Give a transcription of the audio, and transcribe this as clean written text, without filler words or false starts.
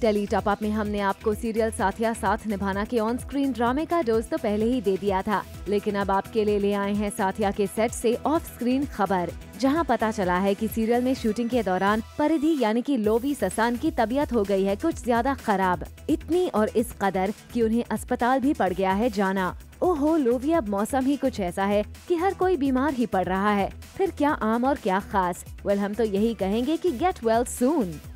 Tele top up में हमने आपको सीरियल साथिया साथ निभाना के ऑन स्क्रीन ड्रामे का डोज तो पहले ही दे दिया था, लेकिन अब आपके लिए ले आए हैं साथिया के सेट से ऑफ स्क्रीन खबर, जहां पता चला है कि सीरियल में शूटिंग के दौरान परिधि यानी कि लोवी ससान की तबीयत हो गई है कुछ ज्यादा खराब, इतनी और इस कदर कि उन्हें अस्पताल भी पड़ गया है जाना। ओहो लोवी, अब मौसम ही कुछ ऐसा है कि हर कोई बीमार ही पड़ रहा है, फिर क्या आम और क्या खास। वेल हम तो यही कहेंगे कि गेट वेल सून।